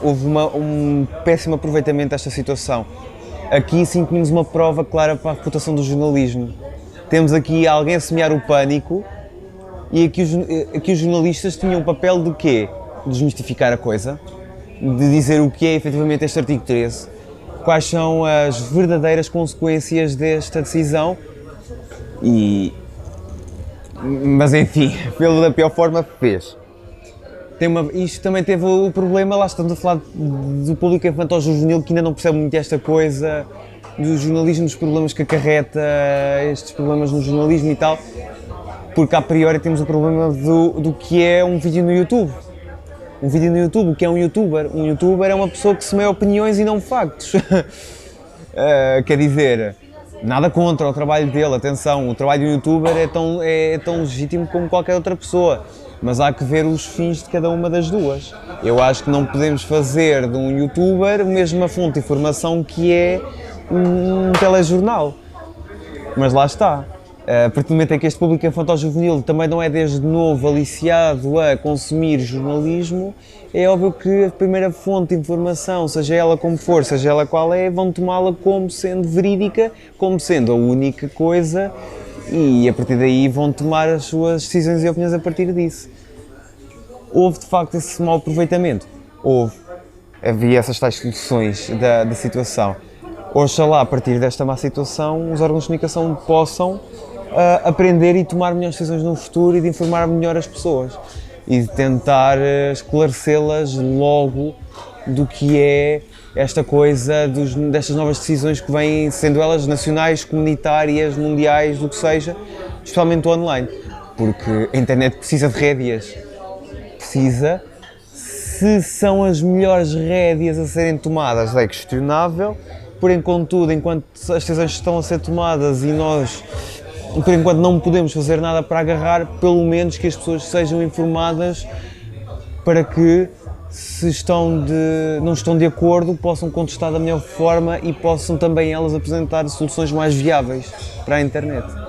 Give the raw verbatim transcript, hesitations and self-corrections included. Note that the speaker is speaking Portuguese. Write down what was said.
Houve uma, um péssimo aproveitamento desta situação. Aqui sim tínhamos uma prova clara para a reputação do jornalismo. Temos aqui alguém a semear o pânico e aqui os, aqui os jornalistas tinham o papel de quê? De desmistificar a coisa, de dizer o que é efetivamente este artigo treze, quais são as verdadeiras consequências desta decisão e... Mas enfim, pelo da pior forma fez. Tem uma, isto também teve o problema, lá estamos a falar do público infantil-juvenil que ainda não percebe muito esta coisa, do jornalismo, dos problemas que acarreta, estes problemas no jornalismo e tal, porque a priori temos o problema do, do que é um vídeo no YouTube. Um vídeo no YouTube, o que é um youtuber? Um youtuber é uma pessoa que semeia opiniões e não factos. uh, quer dizer, nada contra o trabalho dele, atenção, o trabalho do youtuber é tão, é tão legítimo como qualquer outra pessoa. Mas há que ver os fins de cada uma das duas. Eu acho que não podemos fazer de um youtuber a mesma fonte de informação que é um telejornal. Mas lá está. A partir do momento em que este público infantil-juvenil também não é desde novo aliciado a consumir jornalismo, é óbvio que a primeira fonte de informação, seja ela como for, seja ela qual é, vão tomá-la como sendo verídica, como sendo a única coisa, e a partir daí vão tomar as suas decisões e opiniões a partir disso. Houve de facto esse mau aproveitamento? Houve. Havia essas tais soluções da, da situação. Oxalá, a partir desta má situação, os órgãos de comunicação possam uh, aprender e tomar melhores decisões no futuro e de informar melhor as pessoas e de tentar uh, esclarecê-las logo do que é esta coisa dos, destas novas decisões que vêm, sendo elas nacionais, comunitárias, mundiais, do que seja, especialmente o online, porque a internet precisa de rédeas, precisa, se são as melhores rédeas a serem tomadas é questionável, porém contudo, enquanto as decisões estão a ser tomadas e nós, por enquanto não podemos fazer nada para agarrar, pelo menos que as pessoas sejam informadas para que, se estão de, não estão de acordo, possam contestar da melhor forma e possam também elas apresentar soluções mais viáveis para a internet.